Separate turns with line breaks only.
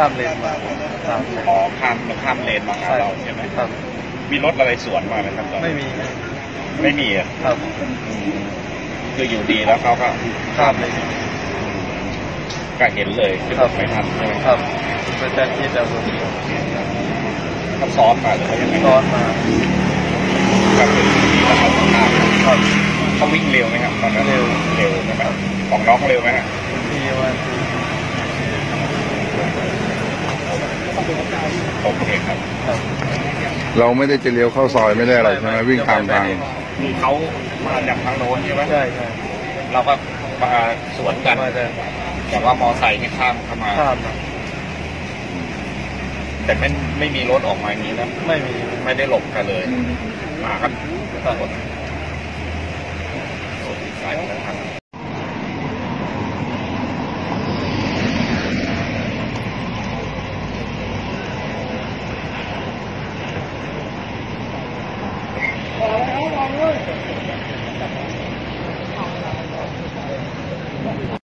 ข้ามเลนมาข้าม
เลนมาหาเราใช่ไหม
ครับ
มีรถอะไรสวนมาไหมครับ
ไม่มี
อ่ะ
ครับ
คืออยู่ดีแล้วเขาก็
ข้ามเลน
ก็เห็นเลย
ครับ
ไม่ทันใช่ไหม
ครับเป็นแต่ที่จะ
เขาซ้อนมาหรือเขายังไง
ซ้อนมา
ก็คือดีแล้วเขาข้าม
ครับ
เขาวิ่งเร็วไหมครับตอนนั้น
เร็ว
ใช่ไหมของน้องเร็วไหมฮะ
ที่ว่า
โอเคครับ
เราไม่ได้จะเลี้ยวเข้าซอยไม่ได้อะไรใช่ไหมวิ่งตามทาง
คือเขามาจากทางโน้นใช่ไหม
ใช่
เราก็มาสวนกันแต่ว่ามอไซค์ไม่ข้ามเข้ามาแต่ไม่มีรถออกมาอย่างนี้นะไม่ได้หลบกันเลยมากันสายทาง
เอาเลย